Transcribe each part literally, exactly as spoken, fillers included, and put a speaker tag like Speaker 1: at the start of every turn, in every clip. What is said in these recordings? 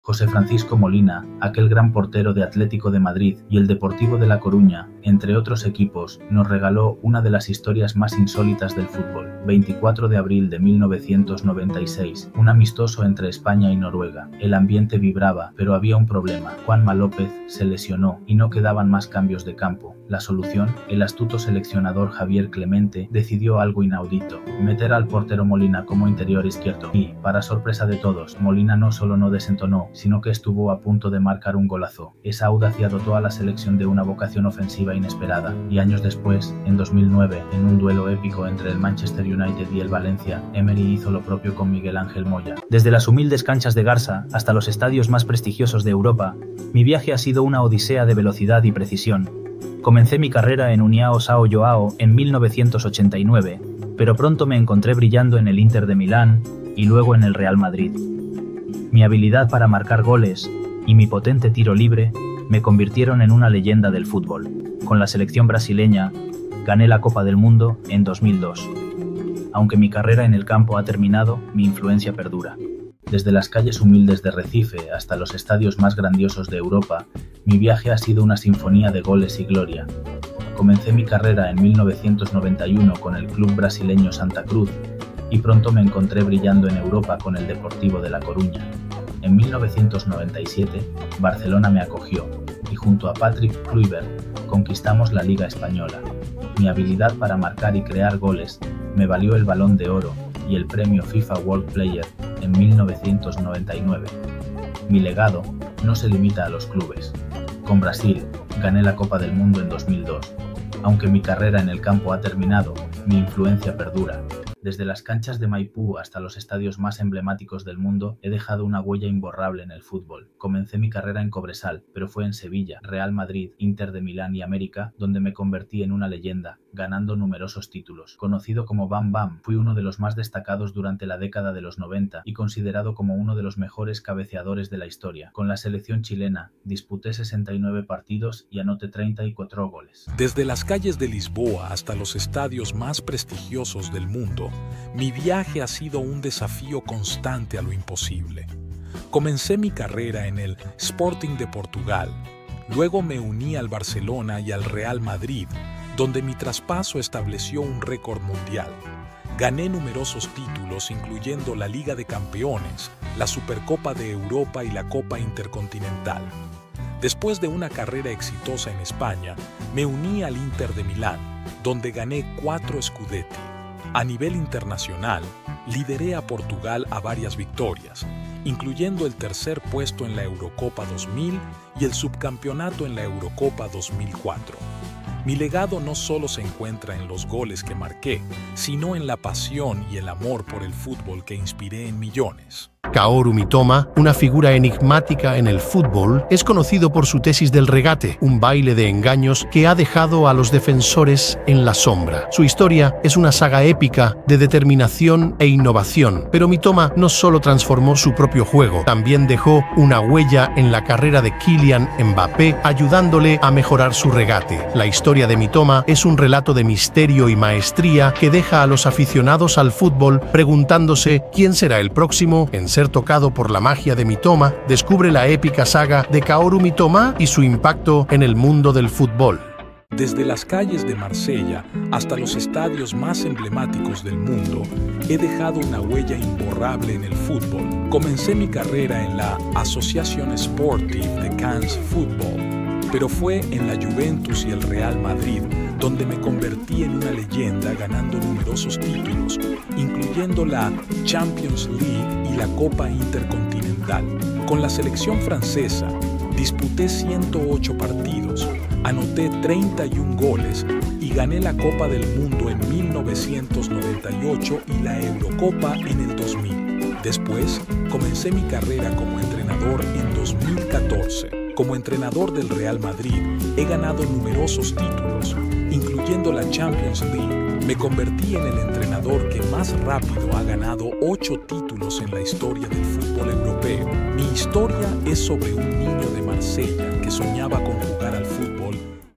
Speaker 1: José Francisco Molina, aquel gran portero de Atlético de Madrid y el Deportivo de La Coruña, entre otros equipos, nos regaló una de las historias más insólitas del fútbol. veinticuatro de abril de mil novecientos noventa y seis, un amistoso entre España y Noruega. El ambiente vibraba, pero había un problema. Juanma López se lesionó y no quedaban más cambios de campo. La solución, el astuto seleccionador Javier Clemente decidió algo inaudito: meter al portero Molina como interior izquierdo. Y, para sorpresa de todos, Molina no solo no desentonó, sino que estuvo a punto de marcar un golazo. Esa audacia dotó a la selección de una vocación ofensiva inesperada, y años después, en dos mil nueve, en un duelo épico entre el Manchester United y el Valencia, Emery hizo lo propio con Miguel Ángel Moya. Desde las humildes canchas de Garza hasta los estadios más prestigiosos de Europa, mi viaje ha sido una odisea de velocidad y precisión. Comencé mi carrera en União São João en mil novecientos ochenta y nueve, pero pronto me encontré brillando en el Inter de Milán y luego en el Real Madrid. Mi habilidad para marcar goles y mi potente tiro libre me convirtieron en una leyenda del fútbol. Con la selección brasileña, gané la Copa del Mundo en dos mil dos. Aunque mi carrera en el campo ha terminado, mi influencia perdura. Desde las calles humildes de Recife hasta los estadios más grandiosos de Europa, mi viaje ha sido una sinfonía de goles y gloria. Comencé mi carrera en mil novecientos noventa y uno con el club brasileño Santa Cruz y pronto me encontré brillando en Europa con el Deportivo de La Coruña. En mil novecientos noventa y siete, Barcelona me acogió y junto a Patrick Kluivert conquistamos la Liga Española. Mi habilidad para marcar y crear goles me valió el Balón de Oro y el premio FIFA World Player en mil novecientos noventa y nueve. Mi legado no se limita a los clubes. Con Brasil, gané la Copa del Mundo en dos mil dos. Aunque mi carrera en el campo ha terminado, mi influencia perdura. Desde las canchas de Maipú hasta los estadios más emblemáticos del mundo, he dejado una huella imborrable en el fútbol. Comencé mi carrera en Cobresal, pero fue en Sevilla, Real Madrid, Inter de Milán y América, donde me convertí en una leyenda, ganando numerosos títulos. Conocido como Bam Bam, fui uno de los más destacados durante la década de los noventa y considerado como uno de los mejores cabeceadores de la historia. Con la selección chilena, disputé sesenta y nueve partidos y anoté treinta y cuatro goles.
Speaker 2: Desde las calles de Lisboa hasta los estadios más prestigiosos del mundo, mi viaje ha sido un desafío constante a lo imposible. Comencé mi carrera en el Sporting de Portugal, luego me uní al Barcelona y al Real Madrid, donde mi traspaso estableció un récord mundial. Gané numerosos títulos, incluyendo la Liga de Campeones, la Supercopa de Europa y la Copa Intercontinental. Después de una carrera exitosa en España, me uní al Inter de Milán, donde gané cuatro Scudetti. A nivel internacional, lideré a Portugal a varias victorias, incluyendo el tercer puesto en la Eurocopa dos mil y el subcampeonato en la Eurocopa dos mil cuatro. Mi legado no solo se encuentra en los goles que marqué, sino en la pasión y el amor por el fútbol que inspiré en millones.
Speaker 3: Kaoru Mitoma, una figura enigmática en el fútbol, es conocido por su tesis del regate, un baile de engaños que ha dejado a los defensores en la sombra. Su historia es una saga épica de determinación e innovación, pero Mitoma no solo transformó su propio juego, también dejó una huella en la carrera de Kylian Mbappé, ayudándole a mejorar su regate. La historia de Mitoma es un relato de misterio y maestría que deja a los aficionados al fútbol preguntándose quién será el próximo en ser tocado por la magia de Mitoma. Descubre la épica saga de Kaoru Mitoma y su impacto en el mundo del fútbol.
Speaker 2: Desde las calles de Marsella hasta los estadios más emblemáticos del mundo, he dejado una huella imborrable en el fútbol. Comencé mi carrera en la Association Sportive de Cannes Football, pero fue en la Juventus y el Real Madrid donde me convertí en una leyenda ganando numerosos títulos, incluyendo la Champions League y la Copa Intercontinental. Con la selección francesa, disputé ciento ocho partidos, anoté treinta y un goles y gané la Copa del Mundo en mil novecientos noventa y ocho y la Eurocopa en el dos mil. Después, comencé mi carrera como entrenador en dos mil catorce. Como entrenador del Real Madrid, he ganado numerosos títulos, incluyendo la Champions League. Me convertí en el entrenador que más rápido ha ganado ocho títulos en la historia del fútbol europeo. Mi historia es sobre un niño de Marsella que soñaba con jugar al fútbol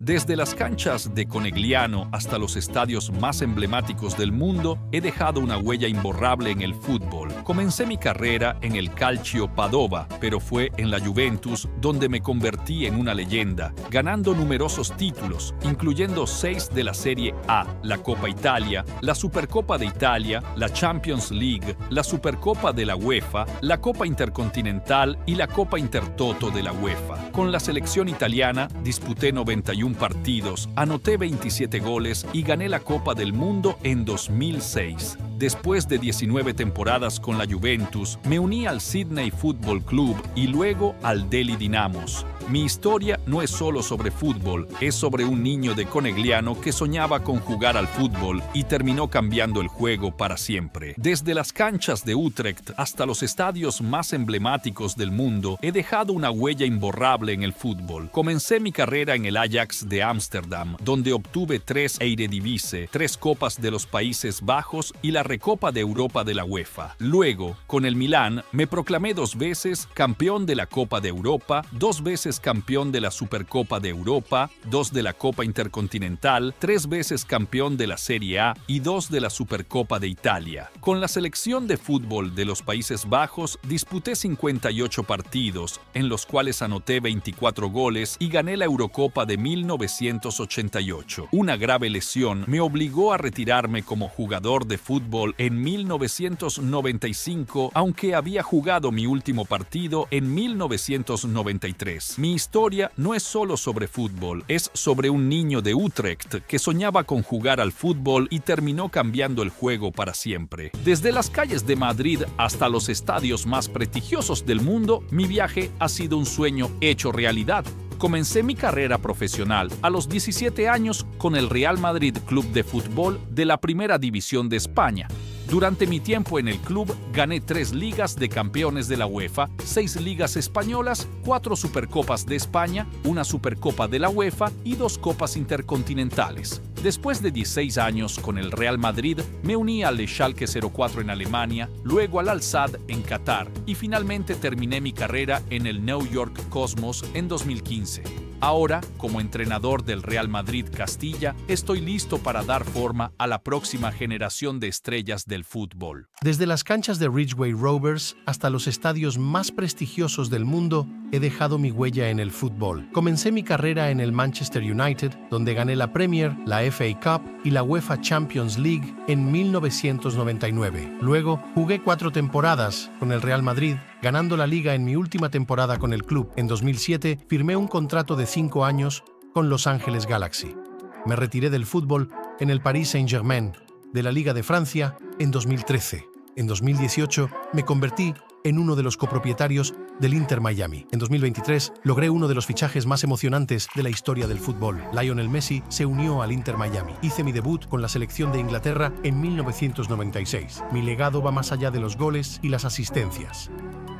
Speaker 2: Desde las canchas de Conegliano hasta los estadios más emblemáticos del mundo, he dejado una huella imborrable en el fútbol. Comencé mi carrera en el Calcio Padova, pero fue en la Juventus donde me convertí en una leyenda, ganando numerosos títulos, incluyendo seis de la Serie A, la Copa Italia, la Supercopa de Italia, la Champions League, la Supercopa de la UEFA, la Copa Intercontinental y la Copa Intertoto de la UEFA. Con la selección italiana disputé noventa y uno partidos, anoté veintisiete goles y gané la Copa del Mundo en dos mil seis. Después de diecinueve temporadas con la Juventus, me uní al Sydney Football Club y luego al Delhi Dynamos. Mi historia no es solo sobre fútbol, es sobre un niño de Conegliano que soñaba con jugar al fútbol y terminó cambiando el juego para siempre. Desde las canchas de Utrecht hasta los estadios más emblemáticos del mundo, he dejado una huella imborrable en el fútbol. Comencé mi carrera en el Ajax de Ámsterdam, donde obtuve tres Eredivisie, tres Copas de los Países Bajos y la Recopa de Europa de la UEFA. Luego, con el Milán, me proclamé dos veces campeón de la Copa de Europa, dos veces campeón de la Supercopa de Europa, dos de la Copa Intercontinental, tres veces campeón de la Serie A y dos de la Supercopa de Italia. Con la selección de fútbol de los Países Bajos disputé cincuenta y ocho partidos, en los cuales anoté veinticuatro goles y gané la Eurocopa de mil novecientos ochenta y ocho. Una grave lesión me obligó a retirarme como jugador de fútbol en mil novecientos noventa y cinco, aunque había jugado mi último partido en mil novecientos noventa y tres. Mi historia no es solo sobre fútbol, es sobre un niño de Utrecht que soñaba con jugar al fútbol y terminó cambiando el juego para siempre. Desde las calles de Madrid hasta los estadios más prestigiosos del mundo, mi viaje ha sido un sueño hecho realidad. Comencé mi carrera profesional a los diecisiete años con el Real Madrid Club de Fútbol de la Primera División de España. Durante mi tiempo en el club gané tres ligas de campeones de la UEFA, seis ligas españolas, cuatro supercopas de España, una supercopa de la UEFA y dos copas intercontinentales. Después de dieciséis años con el Real Madrid, me uní al Schalke cero cuatro en Alemania, luego al Al-Sadd en Qatar y finalmente terminé mi carrera en el New York Cosmos en dos mil quince. Ahora, como entrenador del Real Madrid Castilla, estoy listo para dar forma a la próxima generación de estrellas del fútbol.
Speaker 3: Desde las canchas de Ridgeway Rovers hasta los estadios más prestigiosos del mundo, he dejado mi huella en el fútbol. Comencé mi carrera en el Manchester United, donde gané la Premier, la F A Cup y la UEFA Champions League en mil novecientos noventa y nueve. Luego, jugué cuatro temporadas con el Real Madrid, ganando la Liga en mi última temporada con el club. En dos mil siete, firmé un contrato de cinco años con Los Ángeles Galaxy. Me retiré del fútbol en el Paris Saint-Germain, de la Liga de Francia, en dos mil trece. En dos mil dieciocho, me convertí en uno de los copropietarios del Inter Miami. En dos mil veintitrés, logré uno de los fichajes más emocionantes de la historia del fútbol. Lionel Messi se unió al Inter Miami. Hice mi debut con la selección de Inglaterra en mil novecientos noventa y seis. Mi legado va más allá de los goles y las asistencias.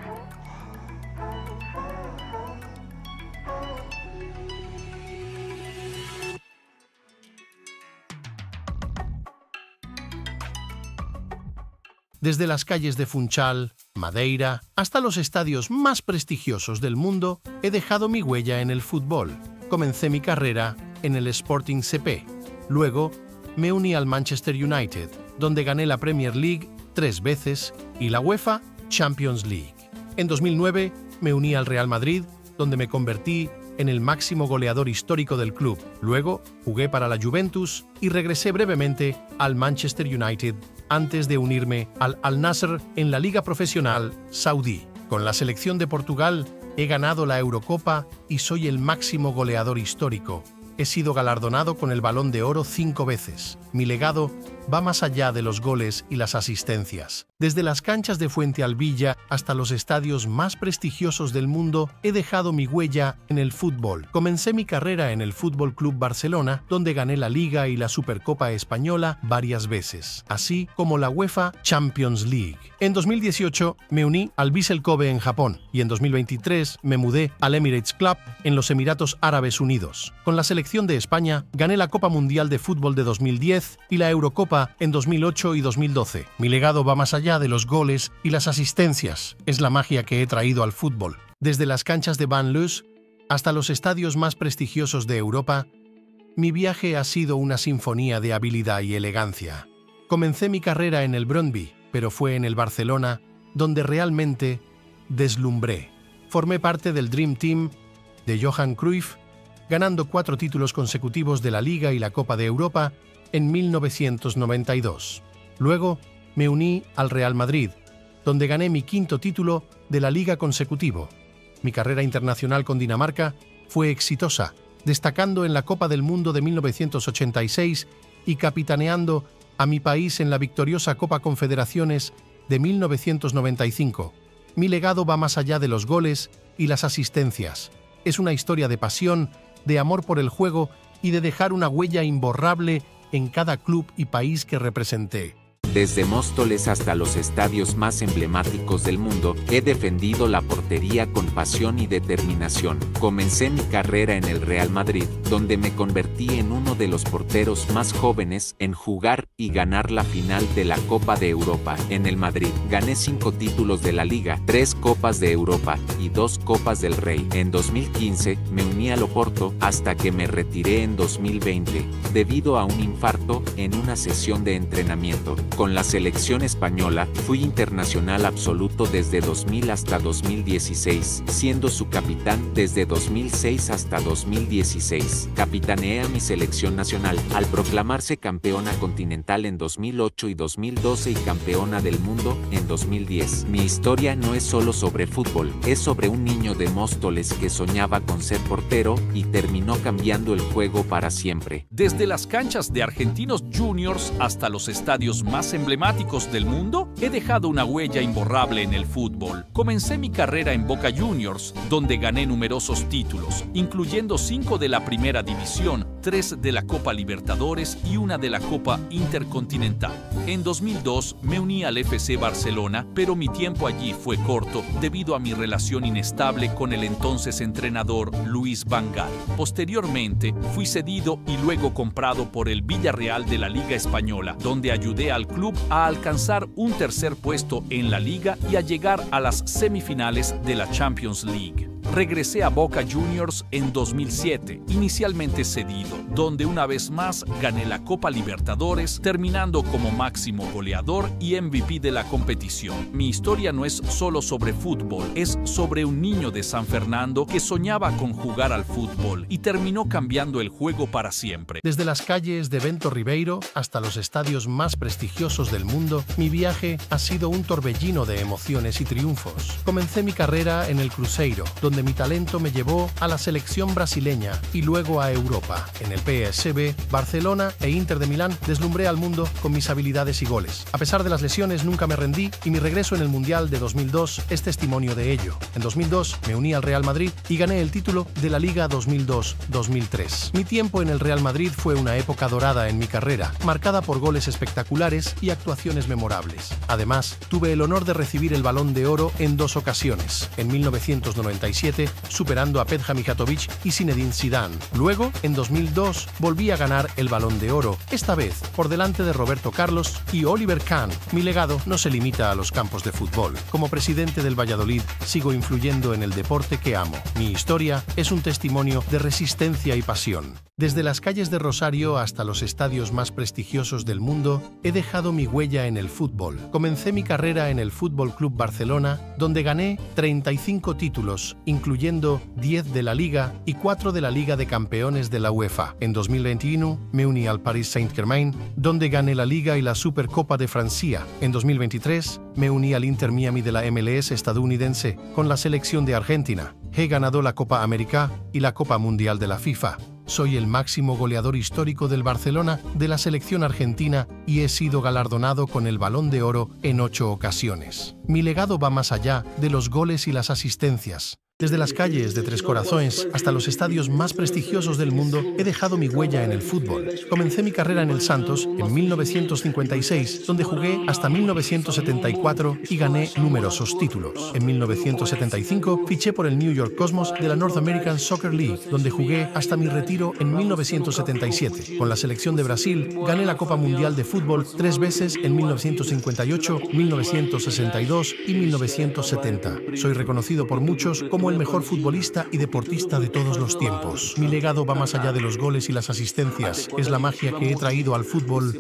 Speaker 3: Desde las calles de Funchal, Madeira, hasta los estadios más prestigiosos del mundo, he dejado mi huella en el fútbol. Comencé mi carrera en el Sporting C P. Luego, me uní al Manchester United, donde gané la Premier League tres veces y la UEFA Champions League. En dos mil nueve, me uní al Real Madrid, donde me convertí en el máximo goleador histórico del club. Luego, jugué para la Juventus y regresé brevemente al Manchester United antes de unirme al Al-Nassr en la Liga Profesional Saudí. Con la selección de Portugal he ganado la Eurocopa y soy el máximo goleador histórico. He sido galardonado con el Balón de Oro cinco veces. Mi legado va más allá de los goles y las asistencias. Desde las canchas de Fuentealbilla hasta los estadios más prestigiosos del mundo, he dejado mi huella en el fútbol. Comencé mi carrera en el Fútbol Club Barcelona, donde gané la Liga y la Supercopa Española varias veces, así como la UEFA Champions League. En dos mil dieciocho me uní al Vissel Kobe en Japón y en dos mil veintitrés me mudé al Emirates Club en los Emiratos Árabes Unidos. Con la selección de España gané la Copa Mundial de Fútbol de dos mil diez y la Eurocopa en dos mil ocho y dos mil doce. Mi legado va más allá de los goles y las asistencias. Es la magia que he traído al fútbol. Desde las canchas de Van Lues hasta los estadios más prestigiosos de Europa, Mi viaje ha sido una sinfonía de habilidad y elegancia. Comencé mi carrera en el Brøndby, pero fue en el Barcelona donde realmente deslumbré. Formé parte del Dream Team de Johan Cruyff, ganando cuatro títulos consecutivos de la Liga y la Copa de Europa en mil novecientos noventa y dos. Luego me uní al Real Madrid, donde gané mi quinto título de la Liga consecutivo. Mi carrera internacional con Dinamarca fue exitosa, destacando en la Copa del Mundo de mil novecientos ochenta y seis y capitaneando a mi país en la victoriosa Copa Confederaciones de mil novecientos noventa y cinco. Mi legado va más allá de los goles y las asistencias. Es una historia de pasión, de amor por el juego y de dejar una huella imborrable en cada club y país que representé.
Speaker 4: Desde Móstoles hasta los estadios más emblemáticos del mundo, he defendido la portería con pasión y determinación. Comencé mi carrera en el Real Madrid, donde me convertí en uno de los porteros más jóvenes en jugar y ganar la final de la Copa de Europa. En el Madrid, gané cinco títulos de la Liga, tres Copas de Europa y dos Copas del Rey. En dos mil quince, me uní al Oporto hasta que me retiré en dos mil veinte, debido a un infarto en una sesión de entrenamiento. Con la selección española, fui internacional absoluto desde dos mil hasta dos mil dieciséis, siendo su capitán desde dos mil seis hasta dos mil dieciséis. Capitaneé a mi selección nacional al proclamarse campeona continental en dos mil ocho y dos mil doce y campeona del mundo en dos mil diez. Mi historia no es solo sobre fútbol, es sobre un niño de Móstoles que soñaba con ser portero y terminó cambiando el juego para siempre.
Speaker 2: Desde las canchas de Argentinos Juniors hasta los estadios más emblemáticos del mundo, he dejado una huella imborrable en el fútbol. Comencé mi carrera en Boca Juniors, donde gané numerosos títulos, incluyendo cinco de la Primera División, tres de la Copa Libertadores y una de la Copa Intercontinental. En dos mil dos me uní al F C Barcelona, pero mi tiempo allí fue corto debido a mi relación inestable con el entonces entrenador Luis Van Gaal. Posteriormente, fui cedido y luego comprado por el Villarreal de la Liga Española, donde ayudé al club a alcanzar un tercer puesto en la Liga y a llegar a las semifinales de la Champions League. Regresé a Boca Juniors en dos mil siete, inicialmente cedido, donde una vez más gané la Copa Libertadores, terminando como máximo goleador y M V P de la competición. Mi historia no es solo sobre fútbol, es sobre un niño de San Fernando que soñaba con jugar al fútbol y terminó cambiando el juego para siempre.
Speaker 3: Desde las calles de Bento Ribeiro hasta los estadios más prestigiosos del mundo, mi viaje ha sido un torbellino de emociones y triunfos. Comencé mi carrera en el Cruzeiro, donde mi talento me llevó a la selección brasileña y luego a Europa. En el P S V, Barcelona e Inter de Milán deslumbré al mundo con mis habilidades y goles. A pesar de las lesiones, nunca me rendí y mi regreso en el Mundial de dos mil dos es testimonio de ello. En dos mil dos me uní al Real Madrid y gané el título de la Liga dos mil dos dos mil tres. Mi tiempo en el Real Madrid fue una época dorada en mi carrera, marcada por goles espectaculares y actuaciones memorables. Además, tuve el honor de recibir el Balón de Oro en dos ocasiones, en mil novecientos noventa y siete, superando a Petja Mijatović y Zinedine Zidane. Luego, en dos mil dos, volví a ganar el Balón de Oro, esta vez por delante de Roberto Carlos y Oliver Kahn. Mi legado no se limita a los campos de fútbol. Como presidente del Valladolid, sigo influyendo en el deporte que amo. Mi historia es un testimonio de resistencia y pasión. Desde las calles de Rosario hasta los estadios más prestigiosos del mundo, he dejado mi huella en el fútbol. Comencé mi carrera en el Fútbol Club Barcelona, donde gané treinta y cinco títulos, incluyendo diez de la Liga y cuatro de la Liga de Campeones de la UEFA. En dos mil veintiuno me uní al Paris Saint-Germain, donde gané la Liga y la Supercopa de Francia. En dos mil veintitrés me uní al Inter Miami de la M L S estadounidense con la selección de Argentina. He ganado la Copa América y la Copa Mundial de la FIFA. Soy el máximo goleador histórico del Barcelona de la selección argentina y he sido galardonado con el Balón de Oro en ocho ocasiones. Mi legado va más allá de los goles y las asistencias. Desde las calles de Tres Corazones hasta los estadios más prestigiosos del mundo, he dejado mi huella en el fútbol. Comencé mi carrera en el Santos en mil novecientos cincuenta y seis, donde jugué hasta mil novecientos setenta y cuatro y gané numerosos títulos. En mil novecientos setenta y cinco fiché por el New York Cosmos de la North American Soccer League, donde jugué hasta mi retiro en mil novecientos setenta y siete. Con la selección de Brasil, gané la Copa Mundial de Fútbol tres veces en mil novecientos cincuenta y ocho, mil novecientos sesenta y dos y mil novecientos setenta. Soy reconocido por muchos como como el mejor futbolista y deportista de todos los tiempos. Mi legado va más allá de los goles y las asistencias. Es la magia que he traído al fútbol.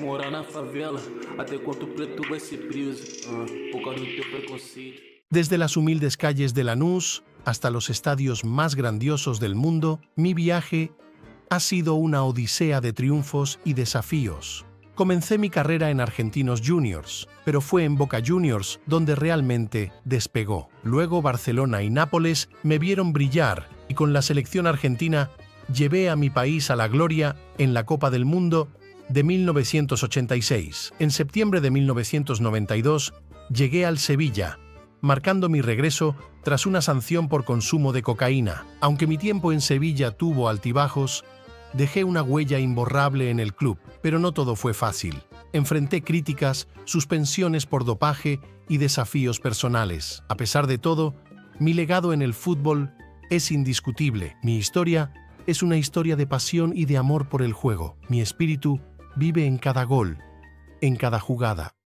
Speaker 3: Desde las humildes calles de Lanús hasta los estadios más grandiosos del mundo, mi viaje ha sido una odisea de triunfos y desafíos. Comencé mi carrera en Argentinos Juniors, pero fue en Boca Juniors donde realmente despegó. Luego Barcelona y Nápoles me vieron brillar y con la selección argentina llevé a mi país a la gloria en la Copa del Mundo de mil novecientos ochenta y seis. En septiembre de mil novecientos noventa y dos llegué al Sevilla, marcando mi regreso tras una sanción por consumo de cocaína. Aunque mi tiempo en Sevilla tuvo altibajos, dejé una huella imborrable en el club, pero no todo fue fácil. Enfrenté críticas, suspensiones por dopaje y desafíos personales. A pesar de todo, mi legado en el fútbol es indiscutible. Mi historia es una historia de pasión y de amor por el juego. Mi espíritu vive en cada gol, en cada jugada.